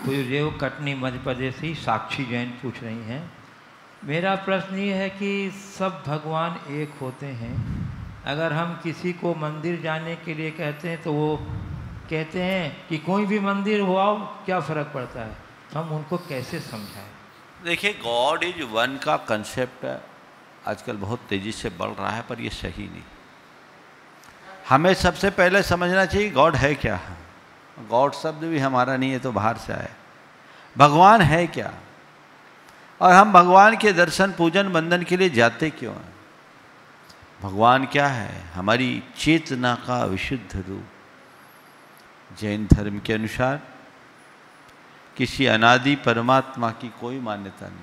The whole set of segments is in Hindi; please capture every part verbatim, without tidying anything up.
पूज्यदेव कटनी मध्य प्रदेश से साक्षी जैन पूछ रही हैं। मेरा प्रश्न ये है कि सब भगवान एक होते हैं। अगर हम किसी को मंदिर जाने के लिए कहते हैं तो वो कहते हैं कि कोई भी मंदिर हो आओ, क्या फ़र्क पड़ता है? हम उनको कैसे समझाएं? देखिए, गॉड इज वन का कंसेप्ट आजकल बहुत तेज़ी से बढ़ रहा है, पर ये सही नहीं। हमें सबसे पहले समझना चाहिए गॉड है क्या। गॉड शब्द भी हमारा नहीं है, तो बाहर से आया। भगवान है क्या, और हम भगवान के दर्शन पूजन वंदन के लिए जाते क्यों हैं? भगवान क्या है? हमारी चेतना का विशुद्ध रूप। जैन धर्म के अनुसार किसी अनादि परमात्मा की कोई मान्यता नहीं।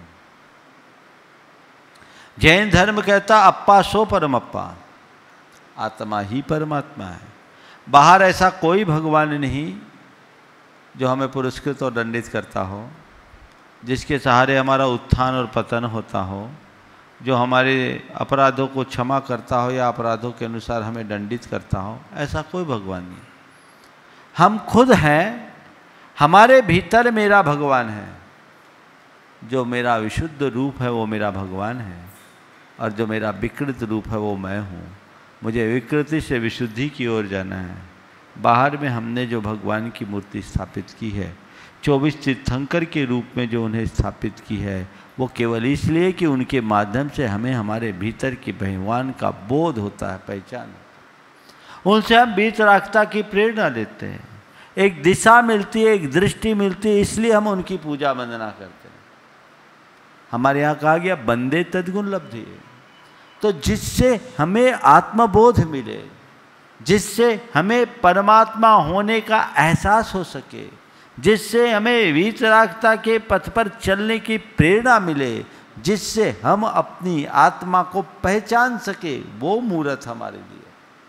जैन धर्म कहता अप्पा सो परमप्पा, आत्मा ही परमात्मा है। बाहर ऐसा कोई भगवान नहीं जो हमें पुरस्कृत और दंडित करता हो, जिसके सहारे हमारा उत्थान और पतन होता हो, जो हमारे अपराधों को क्षमा करता हो या अपराधों के अनुसार हमें दंडित करता हो। ऐसा कोई भगवान नहीं। हम खुद हैं, हमारे भीतर मेरा भगवान है। जो मेरा विशुद्ध रूप है वो मेरा भगवान है, और जो मेरा विकृत रूप है वो मैं हूँ। मुझे विकृति से विशुद्धि की ओर जाना है। बाहर में हमने जो भगवान की मूर्ति स्थापित की है, चौबीस तीर्थंकर के रूप में जो उन्हें स्थापित की है, वो केवल इसलिए कि उनके माध्यम से हमें हमारे भीतर के भगवान का बोध होता है, पहचान। उनसे हम वीतरागता की प्रेरणा लेते हैं, एक दिशा मिलती है, एक दृष्टि मिलती है, इसलिए हम उनकी पूजा वंदना करते हैं। हमारे यहाँ कहा गया बंदे तद्गुण लब्धि। तो जिससे हमें आत्मबोध मिले, जिससे हमें परमात्मा होने का एहसास हो सके, जिससे हमें वीतरागता के पथ पर चलने की प्रेरणा मिले, जिससे हम अपनी आत्मा को पहचान सके, वो मूर्त हमारे लिए,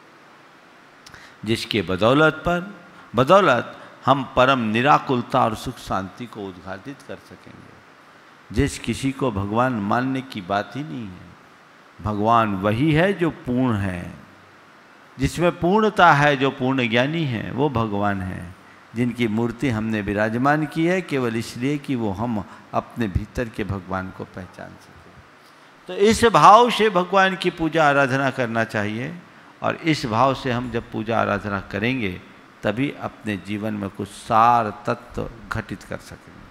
जिसके बदौलत पर बदौलत हम परम निराकुलता और सुख शांति को उद्घाटित कर सकेंगे। जिस किसी को भगवान मानने की बात ही नहीं है। भगवान वही है जो पूर्ण है, जिसमें पूर्णता है, जो पूर्ण ज्ञानी है, वो भगवान है, जिनकी मूर्ति हमने विराजमान की है केवल इसलिए कि वो हम अपने भीतर के भगवान को पहचान सकें। तो इस भाव से भगवान की पूजा आराधना करना चाहिए, और इस भाव से हम जब पूजा आराधना करेंगे तभी अपने जीवन में कुछ सार तत्व घटित कर सकेंगे।